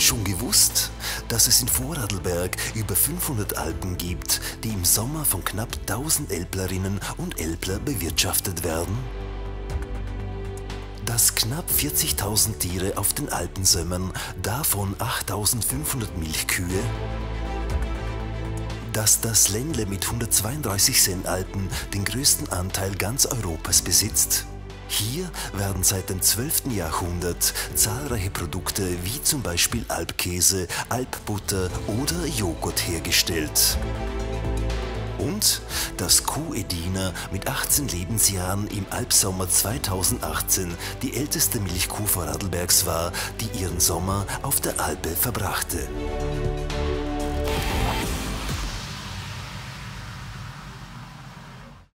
Schon gewusst, dass es in Vorarlberg über 500 Alpen gibt, die im Sommer von knapp 1000 Älplerinnen und Älpler bewirtschaftet werden? Dass knapp 40.000 Tiere auf den Alpen sömmern, davon 8.500 Milchkühe? Dass das Ländle mit 132 Sennalpen den größten Anteil ganz Europas besitzt? Hier werden seit dem 12. Jahrhundert zahlreiche Produkte wie zum Beispiel Alpkäse, Alpbutter oder Joghurt hergestellt. Und dass Kuh Edina mit 18 Lebensjahren im Alpsommer 2018 die älteste Milchkuh Vorarlbergs war, die ihren Sommer auf der Alpe verbrachte.